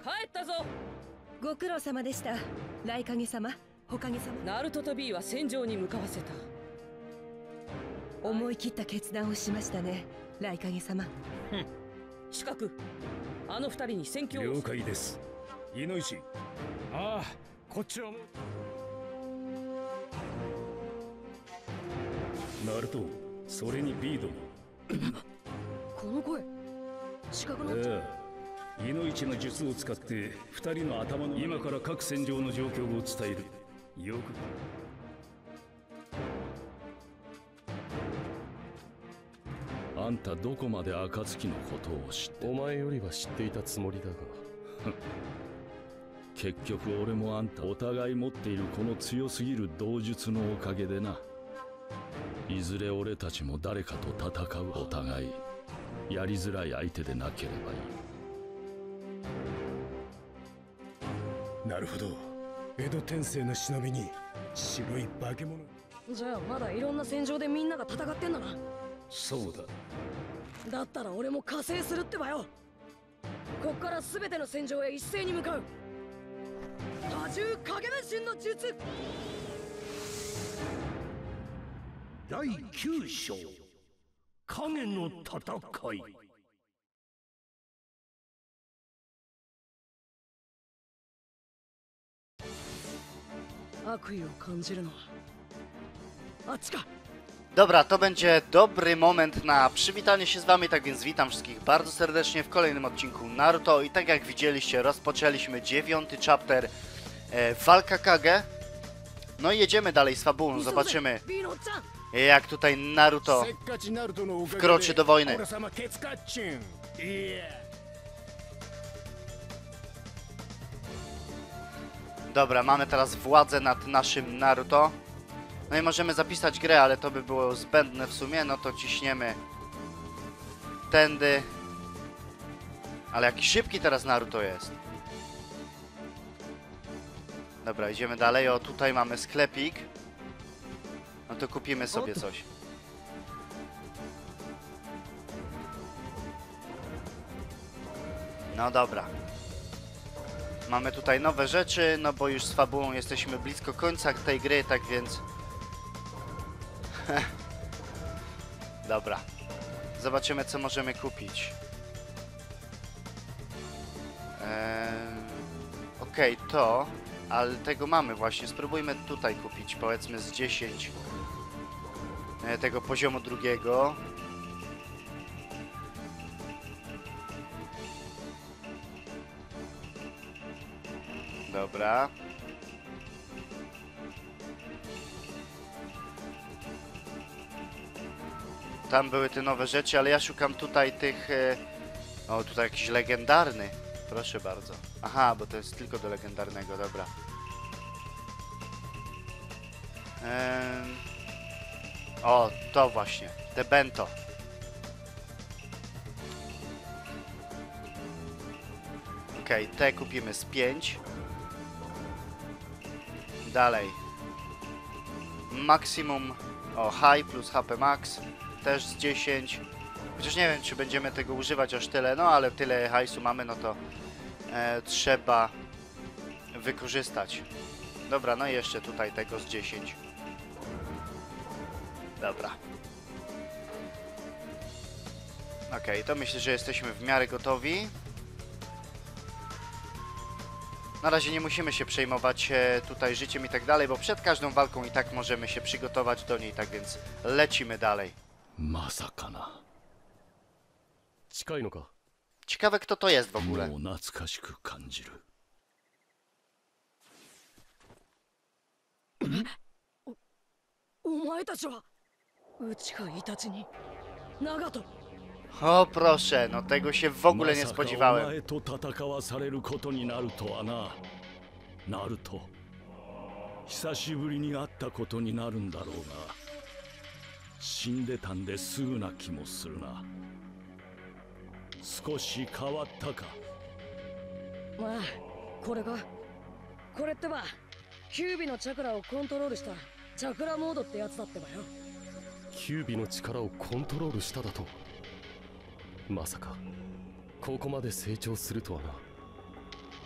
帰ったぞ。 ご苦労様でした。雷影様、火影様。 ナルトと B は戦場に向かわせた。 思い切った決断をしましたね、雷影様。 四角、あの二人に戦況を。 了解です。イノイシ。ああ、こっちはもう。ナルト、それにビードも。 この声、四角の。 イノイチの術を使って二人の頭の今から各戦場の状況を伝える。よく。あんたどこまで暁のことを知って。 お前よりは知っていたつもりだが結局俺もあんたお互い持っているこの強すぎる道術のおかげでな。いずれ俺たちも誰かと戦う。お互いやりづらい相手でなければいい。なるほど。江戸天聖の忍びに白い化け物。 じゃあまだいろんな戦場でみんなが戦ってんだな。 そうだ。 だったら俺も加勢するってばよ。こっから全ての戦場へ一斉に向かう。多重影分身の術。 第9章影の戦い。 悪意を感じるのはあっちか。 Dobra, to będzie dobry moment na przywitanie się z wami, tak więc witam wszystkich bardzo serdecznie w kolejnym odcinku Naruto i tak jak widzieliście, rozpoczęliśmy 9. chapter Walka Kage. No i jedziemy dalej z fabułą, zobaczymy jak tutaj Naruto wkroczy do wojny. Dobra, mamy teraz władzę nad naszym Naruto. No i możemy zapisać grę, ale to by było zbędne w sumie, no to ciśniemy tędy. Ale jaki szybki teraz Naruto jest. Dobra, idziemy dalej. O, tutaj mamy sklepik. No to kupimy sobie coś. No dobra. Mamy tutaj nowe rzeczy, no bo już z fabułą jesteśmy blisko końca tej gry, tak więc... Dobra. Zobaczymy, co możemy kupić. Okej, to... Ale tego mamy właśnie. Spróbujmy tutaj kupić, powiedzmy z 10 tego poziomu drugiego. Dobra. Tam były te nowe rzeczy, ale ja szukam tutaj tych... O, tutaj jakiś legendarny. Proszę bardzo. Aha, bo to jest tylko do legendarnego, dobra. O, to właśnie. Te bento. Okej, te kupimy z 5. Dalej. Maksimum. O, high plus HP max. Też z 10. Chociaż nie wiem, czy będziemy tego używać aż tyle. No, ale tyle hajsu mamy, no to trzeba wykorzystać. Dobra, no i jeszcze tutaj tego z 10. Dobra. Okej, to myślę, że jesteśmy w miarę gotowi. Na razie nie musimy się przejmować tutaj życiem i tak dalej, bo przed każdą walką i tak możemy się przygotować do niej, tak więc lecimy dalej. Masakana. Ciekawe, kto to jest w ogóle. お前たちは内かイタチに長門。 O proszę, no tego się w ogóle nie spodziewałem. Naruto. 久しぶりに会ったことになるんだろうが、死んでたんですぐな気もするな。少し変わったか。 まあ、これってば、キュービのチャクラをコントロールしたチャクラモードってやつだってばよ。 キュービの力をコントロールしただと。まさかここまで成長するとはな。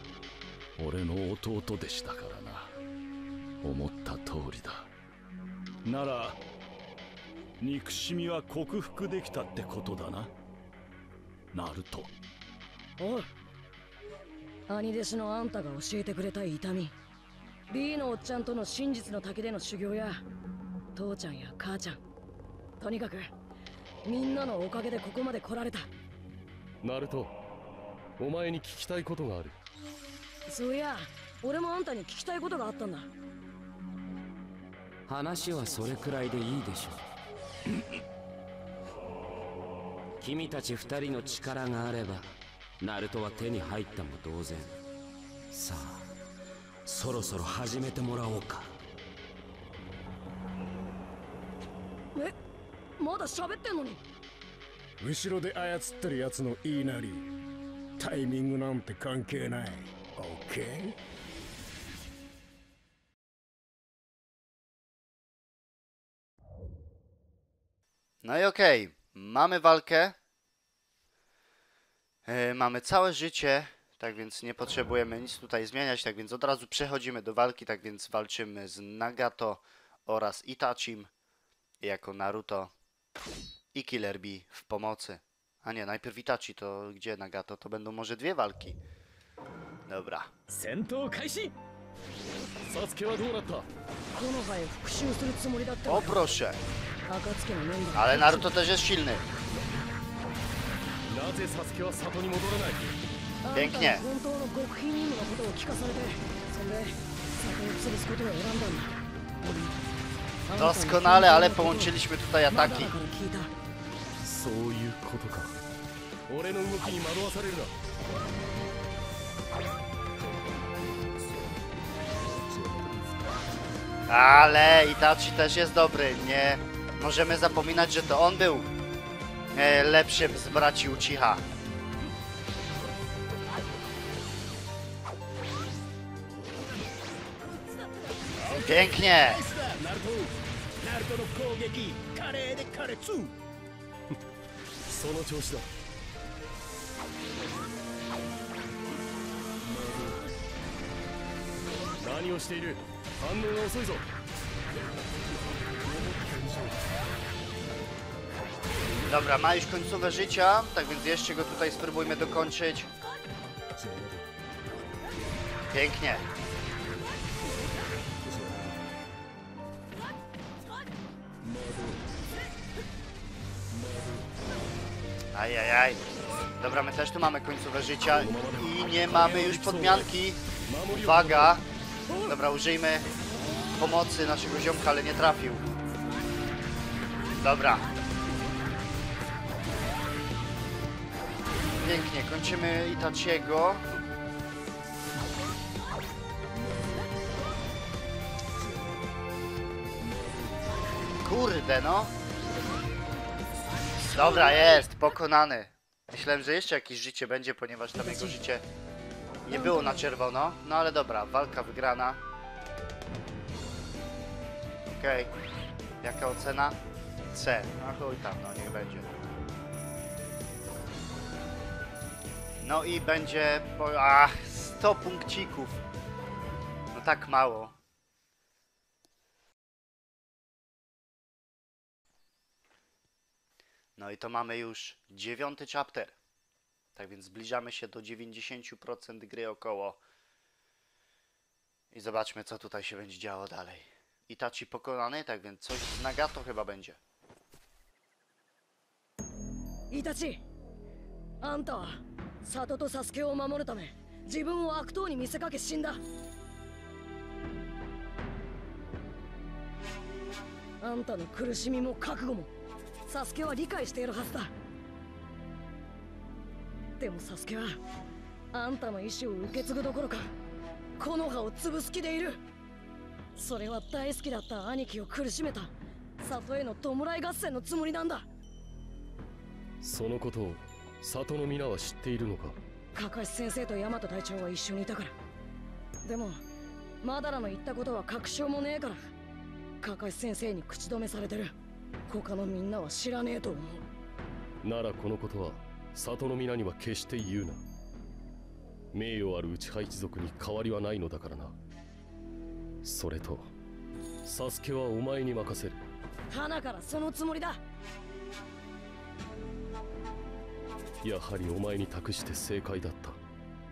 俺の弟でしたからな。思った通りだ。なら憎しみは克服できたってことだな、ナルト。 おう、兄弟子のあんたが教えてくれた痛み、 B のおっちゃんとの真実の滝での修行や父ちゃんや母ちゃん、とにかくみんなのおかげでここまで来られた。 ナルト、お前に聞きたいことがある。 そういや、俺もあんたに聞きたいことがあったんだ。 話はそれくらいでいいでしょう。君たち二人の力があればナルトは手に入ったも同然。さあそろそろ始めてもらおうか。 え、まだ喋ってんのに。 後ろで操ってるやつの言いなり、タイミングなんて関係ない。 OK？ No i okej, mamy walkę. Mamy całe życie, tak więc nie potrzebujemy nic tutaj zmieniać, tak więc od razu przechodzimy do walki, tak więc walczymy z Nagato oraz Itachim jako Naruto i Killer Bee w pomocy. A nie, najpierw Itachi, to gdzie Nagato? To będą może dwie walki. Dobra. 戦闘開始。サスケはどうなった？ この葉へ復讐するつもりだったわ O よ。 proszę, 暁のメンバー ale Naruto też jest silny. なぜサスケは里に戻らない？ pięknie あんたの本当の極秘任務のことを聞かされて、それで里を潰すことを選んだんだ。 Doskonale, ale połączyliśmy tutaj まだ ataki. だから聞いた。 そういうことか。俺の動きに惑わされるな。 Ale Itachi też jest dobry, nie możemy zapominać, że to on był lepszym z braci Uchiha. Pięknie! ナルトの攻撃、華麗で華烈。 その調子だ。何をしている？反応が遅いぞ。 Dobra, ma już końcówę życia, tak więc jeszcze go tutaj spróbujmy dokończyć. Pięknie. Ajajaj. Dobra, my też tu mamy końcówę życia i nie mamy już podmianki. Uwaga. Dobra, użyjmy pomocy naszego ziomka, ale nie trafił. Dobra. Pięknie, kończymy Itachiego. Kurde, no. Dobra, jest, pokonany. Myślałem, że jeszcze jakieś życie będzie, ponieważ tam jego życie nie było na czerwono. No ale dobra, walka wygrana. Okej. Jaka ocena? C. No chuj tam, no niech będzie. No i będzie... 100 punkcików. No tak mało. No i to mamy już 9. chapter. Tak więc zbliżamy się do 90% gry około. I zobaczmy, co tutaj się będzie działo dalej. Itachi pokonany, tak więc coś z Nagato chyba będzie. イタチ、あんたは里とサスケを守るため自分を悪党に見せかけ死んだ。あんたの苦しみも覚悟もサスケは理解しているはずだ。でもサスケはあんたの意志を受け継ぐどころか木の葉を潰す気でいる。それは大好きだった兄貴を苦しめた里への弔い合戦のつもりなんだ。 そのことを里の皆は知っているのか？ カカシ先生とヤマト隊長は一緒にいたから。でもマダラの言ったことは確証もねえからカカシ先生に口止めされてる。他のみんなは知らねえと思う。 ならこのことは里の皆には決して言うな。 名誉ある内派一族に変わりはないのだからな。それとサスケはお前に任せる。 花からそのつもりだ。 やはりお前に託して正解だった。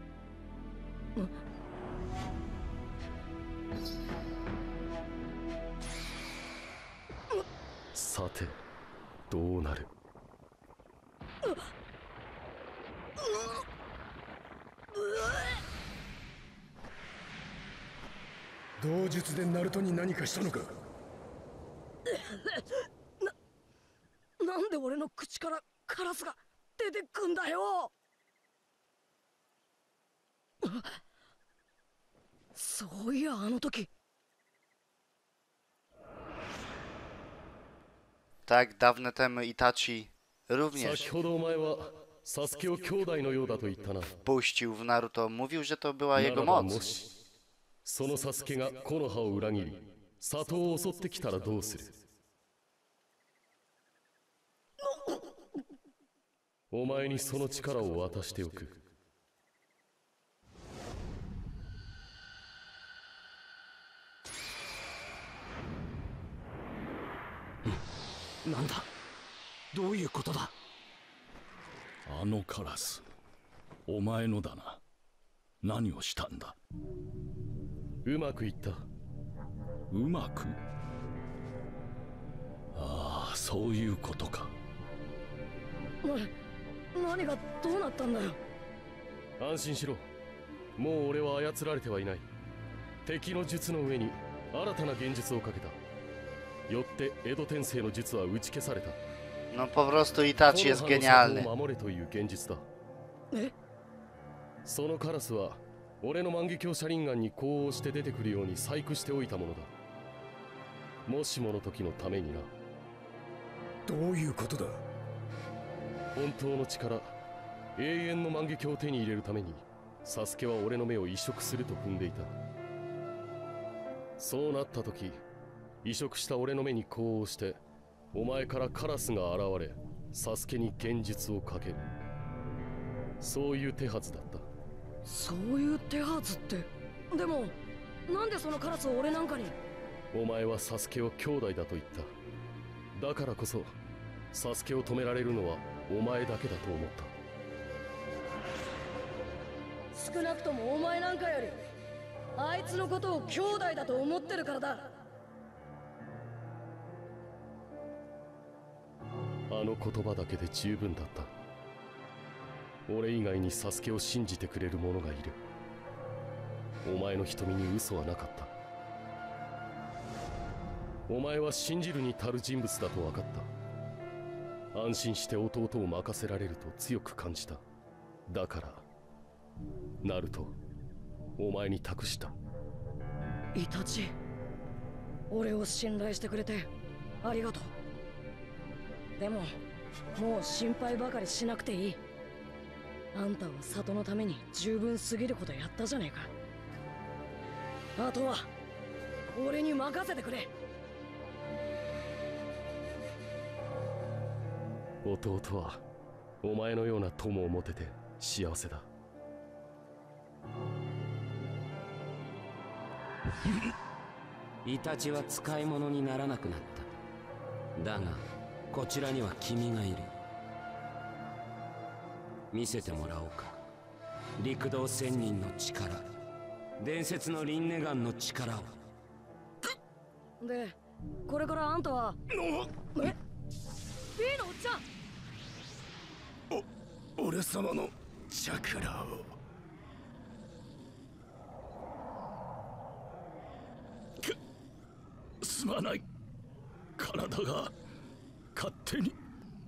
さてどうなる。 同術でナルトに何かしたのか。 なんで俺の口からカラスが出てくんだよ。そういやあの時。 Tak, dawne temu Itachi również 先ほどお前はサスケを兄弟のようだと言ったな。 puścił w Naruto. Mówił, że to była な jego らば moc. もしそのサスケが木の葉を裏切り里を襲ってきたらどうする。お前にその力を渡しておく。 なんだ、どういうことだ。 あのカラス、お前のだな。何をしたんだ。 うまくいった。 うまく。ああ、そういうことか。 何がどうなったんだよ。 安心しろ。もう俺は操られてはいない。敵の術の上に新たな現実をかけた。よって江戸天聖の術は打ち消された。 No po prostu Itachi jest 木の葉の genialny. 里を守れという現実だ。 え、 そのカラスは俺の万華鏡車輪眼に呼応して出てくるように細工しておいたものだ。もしもの時のためにな。 どういうことだ。 本当の力、永遠の万華鏡を手に入れるためにサスケは俺の目を移植すると踏んでいた。そうなった時、移植した俺の目に呼応してお前からカラスが現れサスケに現実をかける。そういう手はずだった。 そういう手はずって。でもなんでそのカラスを俺なんかに。 お前はサスケを兄弟だと言った。だからこそサスケを止められるのはお前だけだと思った。 少なくともお前なんかよりあいつのことを兄弟だと思ってるからだ。 あの言葉だけで十分だった。俺以外にサスケを信じてくれる者がいる。お前の瞳に嘘はなかった。お前は信じるに足る人物だと分かった。安心して弟を任せられると強く感じた。だからナルト、お前に託した。 イタチ、俺を信頼してくれてありがとう。でももう心配ばかりしなくていい。あんたは里のために十分すぎることやったじゃねえか。あとは俺に任せてくれ。 弟はお前のような友を持てて幸せだ。 イタチは使い物にならなくなった。だがこちらには君がいる。見せてもらおうか。陸道仙人の力、伝説のリンネガンの力を。 で、これからあんたはえ、B のおっちゃん。 俺様のチャクラを。 すまない。体が勝手に。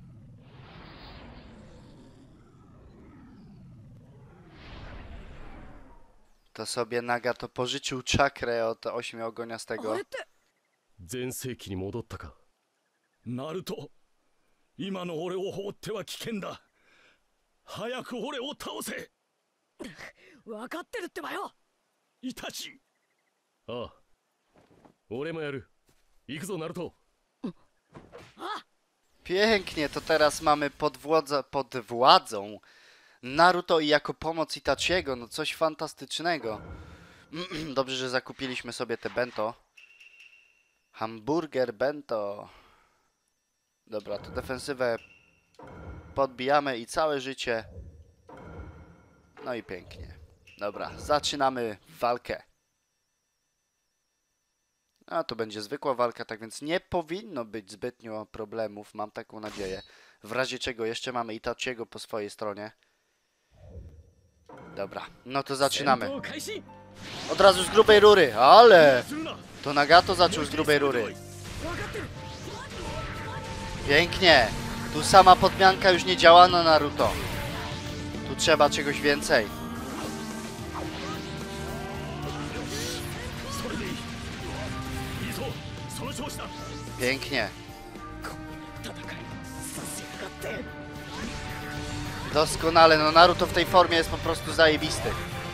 To sobie Nagato pożyczył czakrę od ośmiogoniastego. あれって。 全盛期に戻ったか。 ナルト、今の俺を放っては危険だ。早く俺を倒せ。 分かってるってばよ。 イタチ。 ああ、俺もやる。行くぞナルト。 Pięknie, to teraz mamy pod władzą Naruto i jako pomoc Itachiego, no coś fantastycznego. Dobrze, że zakupiliśmy sobie te bento. Hamburger bento. Dobra, to defensywę podbijamy i całe życie. No i pięknie. Dobra, zaczynamy walkę. A to będzie zwykła walka, tak więc nie powinno być zbytnio problemów, mam taką nadzieję. W razie czego jeszcze mamy Itachiego po swojej stronie. Dobra, no to zaczynamy. Od razu z grubej rury, ale to Nagato zaczął z grubej rury. Pięknie. Tu sama podmianka już nie działa na Naruto. Tu trzeba czegoś więcej. Pięknie. Doskonale, no Naruto w tej formie jest po prostu zajebisty.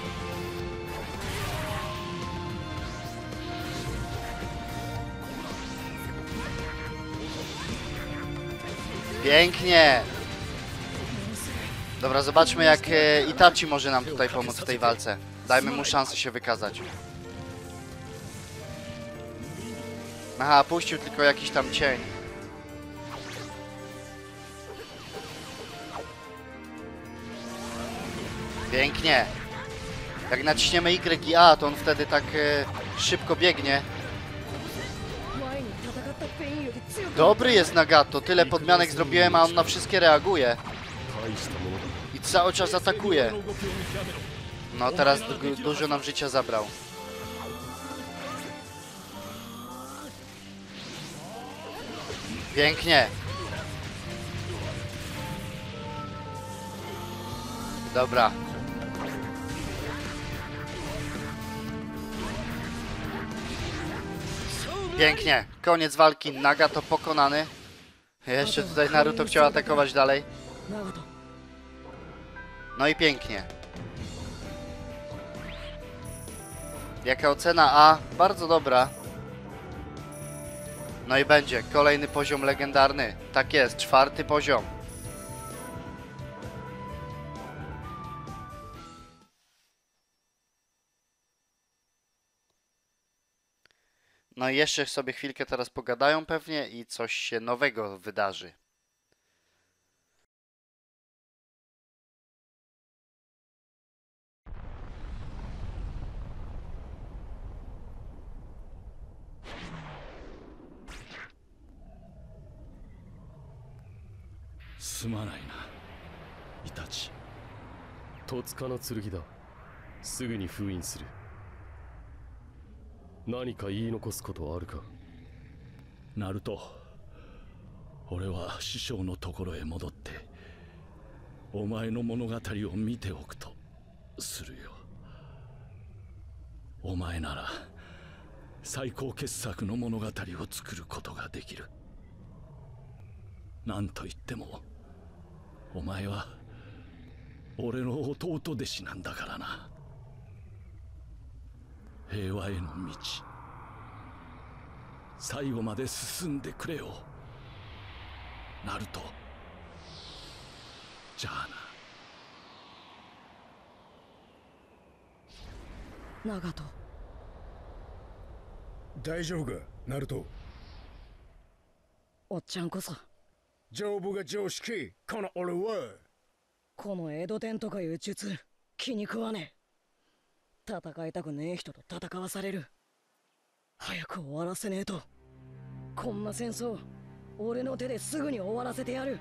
Pięknie. Dobra, zobaczmy jak Itachi może nam tutaj pomóc w tej walce. Dajmy mu szansę się wykazać. Aha, puścił tylko jakiś tam cień. Pięknie. Jak naciśniemy Y i A, to on wtedy tak szybko biegnie. Dobry jest Nagato, tyle podmianek zrobiłem, a on na wszystkie reaguje. I cały czas atakuje. No teraz dużo nam życia zabrał. Pięknie. Dobra. Pięknie. Koniec walki. Nagato pokonany. Jeszcze tutaj Naruto chciał atakować dalej. No i pięknie. Jaka ocena? A, bardzo dobra. No i będzie kolejny poziom legendarny. Tak jest, 4. poziom. No i jeszcze sobie chwilkę teraz pogadają pewnie i coś się nowego wydarzy. すまないなイタチ。 戸塚の剣だ。すぐに封印する。何か言い残すことはあるか？ ナルト、俺は師匠のところへ戻ってお前の物語を見ておくとするよ。お前なら最高傑作の物語を作ることができる。なんといってもお前は俺の弟弟子なんだからな。平和への道、最後まで進んでくれよナルト。じゃあな。ナガト。 大丈夫かナルト。 おっちゃんこそ丈夫が常識、この俺は。 この江戸天とかいう術気に食わねえ。戦いたくねえ人と戦わされる。早く終わらせねえと。こんな戦争俺の手ですぐに終わらせてやる。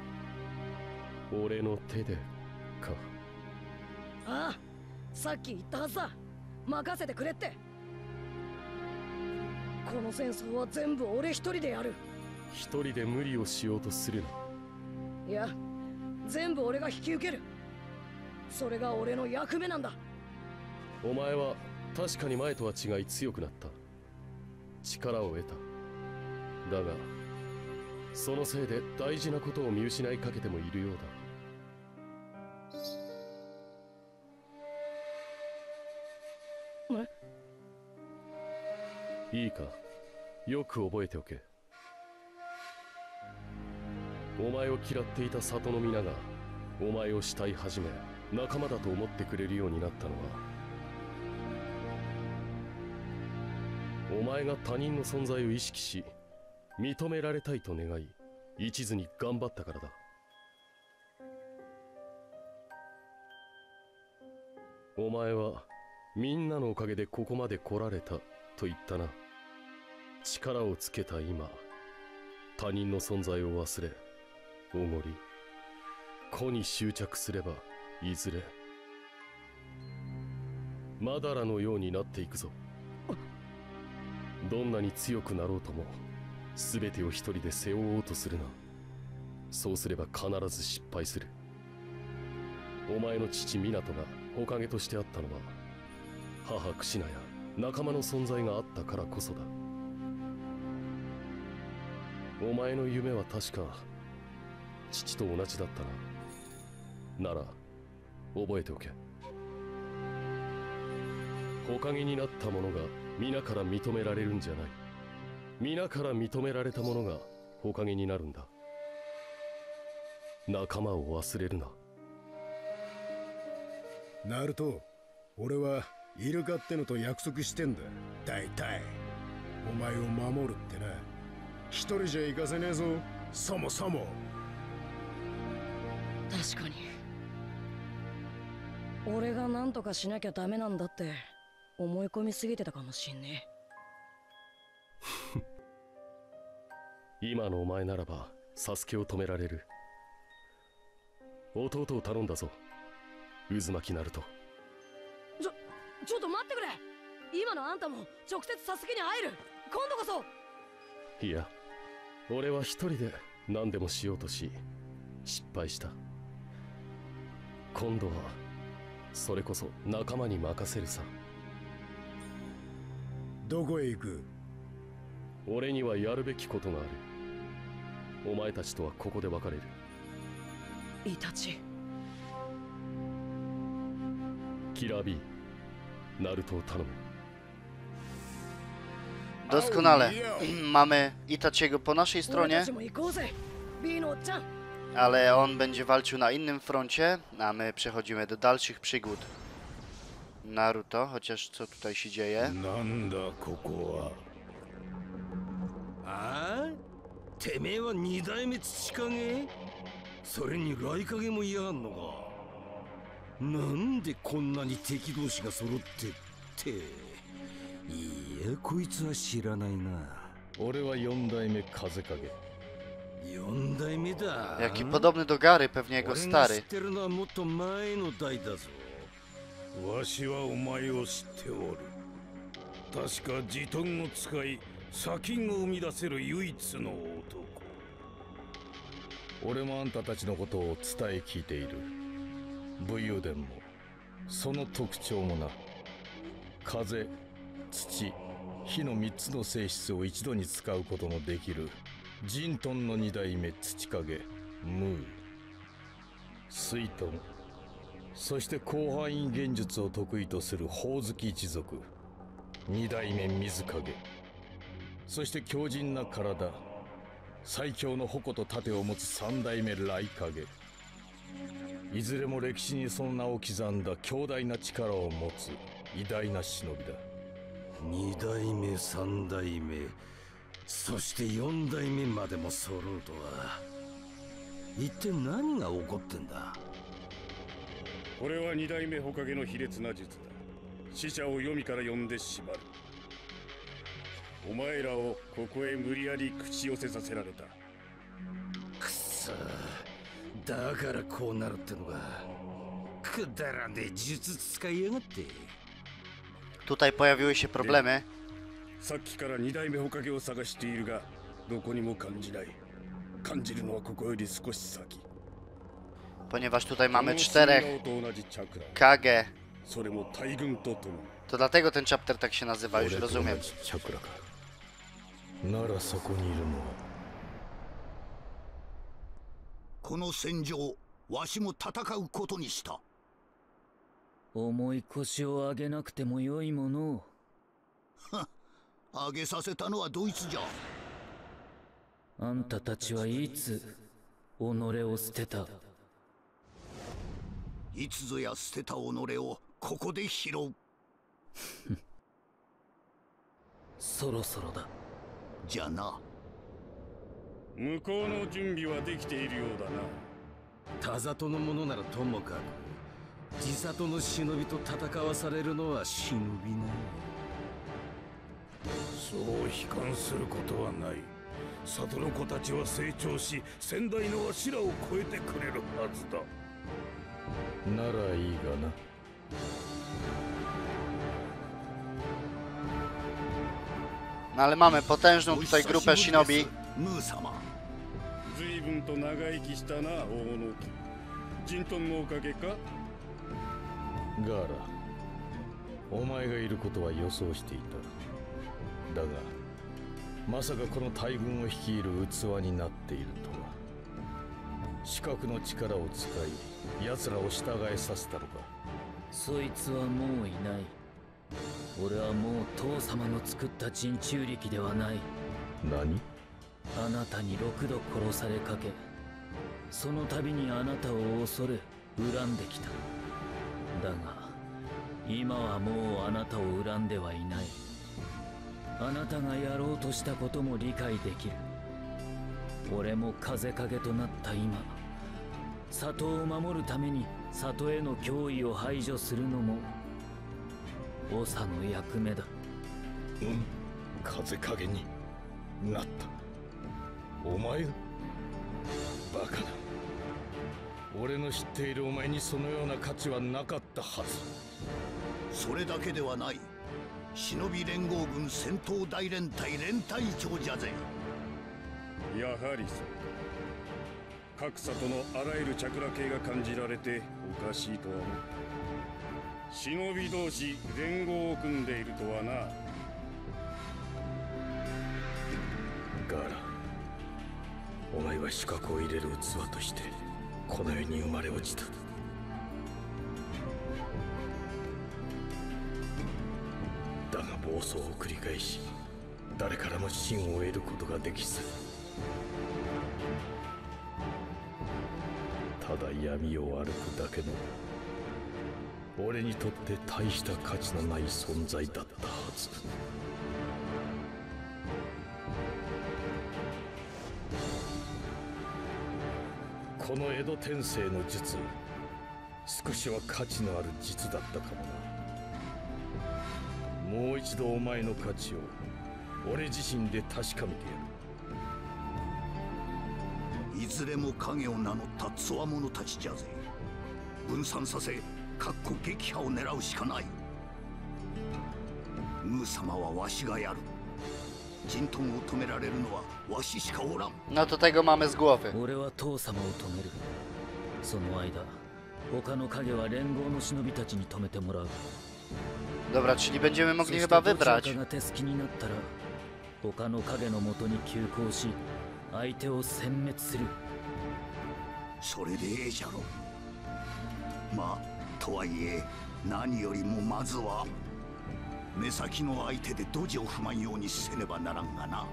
俺の手でか。 ああ、さっき言ったはずだ。任せてくれって。この戦争は全部俺一人でやる。 一人で無理をしようとするな。 いや、全部俺が引き受ける。それが俺の役目なんだ。 お前は確かに前とは違い強くなった。力を得た。だがそのせいで大事なことを見失いかけてもいるようだ。いいか、よく覚えておけ。お前を嫌っていた里の皆がお前を慕い始め仲間だと思ってくれるようになったのは、お前が他人の存在を意識し認められたいと願い一途に頑張ったからだ。お前はみんなのおかげでここまで来られたと言ったな。力をつけた今、他人の存在を忘れおごり個に執着すれば、いずれマダラのようになっていくぞ。どんなに強くなろうとも全てを一人で背負おうとするな。そうすれば必ず失敗する。お前の父湊が火影としてあったのは、母クシナや仲間の存在があったからこそだ。お前の夢は確か父と同じだったな。なら覚えておけ。火影になった者が皆から認められるんじゃない。皆から認められた者が火影になるんだ。仲間を忘れるな。 ナルト、俺はイルカってのと約束してんだ。大体お前を守るってな。一人じゃ行かせねえぞ、そもそも。 確かに俺が何とかしなきゃダメなんだって思い込みすぎてたかもしんね今のお前ならばサスケを止められる。弟を頼んだぞ、渦巻きナルト。 ちょっと待ってくれ。今のあんたも直接サスケに会える。今度こそ。 いや、俺は一人で何でもしようとし失敗した。今度はそれこそ仲間に任せるさ。 どこへ行く？ 俺にはやるべきことがある。お前たちとはここで別れる。 イタチ。 キラー B、 ナルトを頼む。 Doskonale. Mamy Itachiego po naszej 俺た stronie, ちも行こうぜ B のおっちゃん。 ale on będzie walczył na innym froncie, a my przechodzimy do dalszych przygód Naruto, chociaż co tutaj się dzieje? なんだここは。 ああ、てめえは二代目土影？それに雷影も嫌がんのか。なんでこんなに敵同士が揃ってって。いや、こいつは知らないな。 俺は四代目風影。 四代目だ。 Jaki podobny do Gary, pewnie jego 俺が知っ stary. てるのはもっと前の代だぞ。 わしはお前を知っておる。確かジトンを使い砂金を生み出せる唯一の男。 俺もあんたたちのことを伝え聞いている。武勇伝もその特徴もな。風、土、火の3つの性質を一度に使うことのできるジントンの2代目土影、ムー、水遁、そして広範囲幻術を得意とするホウズキ一族、2代目水影、そして強靭な体、最強の矛と盾を持つ3代目雷影。いずれも歴史にその名を刻んだ強大な力を持つ偉大な忍びだ。 二代目、三代目、そして四代目までも揃うとは。一体何が起こってんだ。 これは二代目火影の卑劣な術だ。死者を黄泉から呼んで縛る。お前らをここへ無理やり口寄せさせられた。 くそ、だからこうなるってのが。くだらねえ術使いやがって。 Tutaj pojawiły się problemy. さっきから二代目火影を探しているが、どこにも感じない。感じるのはここより少し先。 Ponieważ tutaj mamy 4 Kage. それも大軍とともに。 To dlatego ten chapter tak się nazywa, już 俺と rozumiem. 同じチャクラか。ならそこにいるのは。 この戦場、わしも戦うことにした。 重い腰を上げなくてもよいものを。 上げさせたのはドイツじゃ。 あんたたちはいつ己を捨てた？ いつぞや捨てた己をここで拾う。 そろそろだ。 じゃな。 向こうの準備はできているようだな。 田里の者ならともかく地里の忍びと戦わされるのは忍びない。 そう悲観することはない。里の子たちは成長し、先代のわしらを超えてくれるはずだ。 ならいいがな。 No ale mamy potężną tutaj grupę shinobi. ムー様。 随分と長生きしたな、大野木。ジントンのおかげか？ ガーラ、お前がいることは予想していた。だがまさかこの大軍を率いる器になっているとは。視覚の力を使い奴らを従えさせたのか。 そいつはもういない。俺はもう父様の作った人中力ではない。 何？ あなたに6度殺されかけ、その度にあなたを恐れ恨んできた。だが今はもうあなたを恨んではいない。あなたがやろうとしたことも理解できる。俺も風影となった今、里を守るために里への脅威を排除するのも長の役目だ。 風影になった。お前がバカだ。俺の知っているお前にそのような価値はなかったはず。 それだけではない。忍び連合軍戦闘大連隊連隊長じゃぜ。 やはりそう。各里のあらゆるチャクラ系が感じられておかしいとは思った。忍び同士連合を組んでいるとはな。 ガーラ、お前は視覚を入れる器としてこの世に生まれ落ちた。だが暴走を繰り返し誰からも信を得ることができず、ただ闇を歩くだけの俺にとって大した価値のない存在だったはず。この江戸天聖の術、少しは価値のある術だったかもな。もう一度お前の価値を俺自身で確かめてやる。 いずれも影を名乗ったつわものたちじゃぜ。分散させ、かっこ撃破を狙うしかない。ムー様はわしがやる。ジントンを止められるのはわししかおらん。 No to tego mamy z głowy. 俺は父様を止める。その間、他の影は連合の忍びたちに止めてもらう。 Dobra, czyli będziemy mogli chyba wybrać. そしてどちらかが手すきになったら、他の影のもとに急行し、相手を殲滅する。 それでええじゃろ。まあとはいえ何よりもまずは目先の相手でドジを踏まんようにせねばならんがな。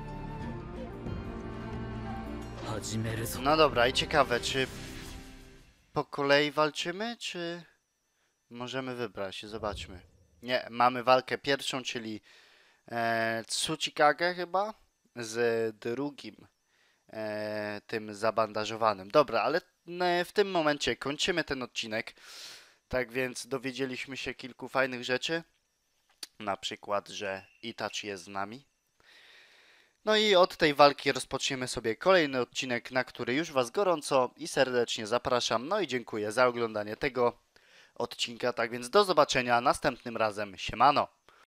始めるぞ。 No dobra, i ciekawe, czy po kolei walczymy, czy możemy wybrać? Zobaczmy. Nie, mamy walkę pierwszą, czyli Tsuchikage chyba z drugim tym zabandażowanym. Dobra, ale w tym momencie kończymy ten odcinek. Tak więc dowiedzieliśmy się kilku fajnych rzeczy. Na przykład, że Itachi jest z nami. No i od tej walki rozpoczniemy sobie kolejny odcinek, na który już Was gorąco i serdecznie zapraszam. No i dziękuję za oglądanie tego odcinka. Tak więc do zobaczenia następnym razem. Siemano!